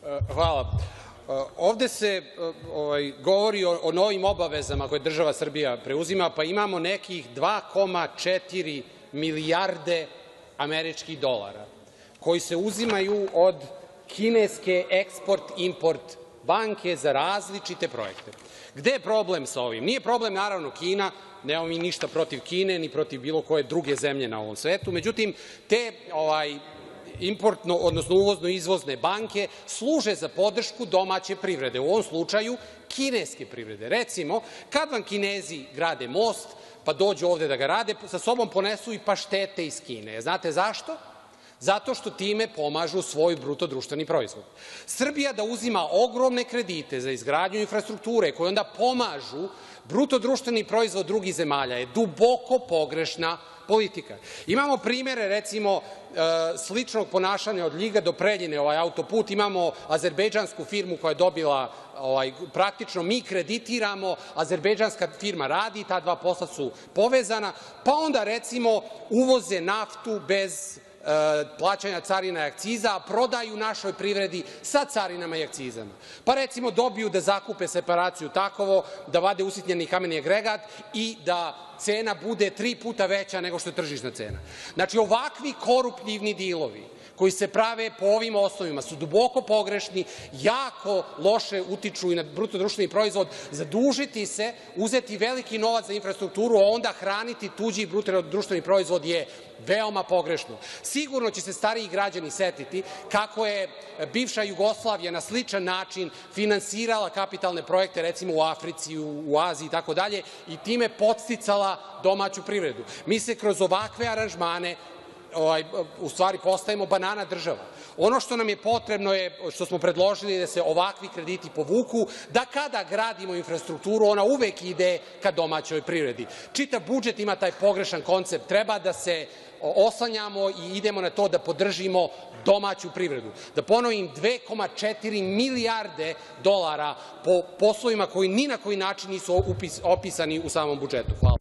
Hvala. Ovde se govori o novim obavezama koje država Srbija preuzima, pa imamo nekih 2,4 milijarde američkih dolara koji se uzimaju od kineske Eksport-import banke za različite projekte. Gde je problem sa ovim? Nije problem naravno Kina, nemamo mi ništa protiv Kine ni protiv bilo koje druge zemlje na ovom svetu, međutim te importno, odnosno uvozno-izvozne banke služe za podršku domaće privrede, u ovom slučaju kineske privrede. Recimo, kad vam Kinezi grade most, pa dođu ovde da ga rade, sa sobom ponesu i paštete iz Kine. Znate zašto? Zato što time pomažu svoj bruto društveni proizvod. Srbija da uzima ogromne kredite za izgradnju infrastrukture koje onda pomažu bruto društveni proizvod drugih zemalja je duboko pogrešna politika. Imamo primere, recimo, sličnog ponašanja od Ljiga do Preljine, ovaj autoput, imamo azerbejdžansku firmu koja je dobila, praktično mi kreditiramo, azerbejdžanska firma radi, ta dva posla su povezana, pa onda recimo uvoze naftu bez plaćanja carina i akciza, a prodaju našoj privredi sa carinama i akcizama. Pa recimo dobiju da zakupe separaciju Takovo, da vade usitnjeni kameni agregat i da cena bude 3 puta veća nego što je tržišna cena. Znači, ovakvi koruptivni dilovi koji se prave po ovim osnovima su duboko pogrešni, jako loše utiču i na bruto društveni proizvod, zadužiti se, uzeti veliki novac za infrastrukturu, a onda hraniti tuđi bruto društveni proizvod je veoma pogrešno. Sigurno će se stariji građani setiti kako je bivša Jugoslavija na sličan način finansirala kapitalne projekte, recimo u Africi, u Aziji i tako dalje, i time podsticala domaću privredu. Mi se kroz ovakve aranžmane u stvari postajemo banana država. Ono što nam je potrebno je, što smo predložili, da se ovakvi krediti povuku, da kada gradimo infrastrukturu ona uvek ide ka domaćoj privredi. Čitav budžet ima taj pogrešan koncept, treba da se oslanjamo i idemo na to da podržimo domaću privredu. Da ponovim, 2,4 milijarde dolara po poslovima koji ni na koji način nisu opisani u samom budžetu. Hvala.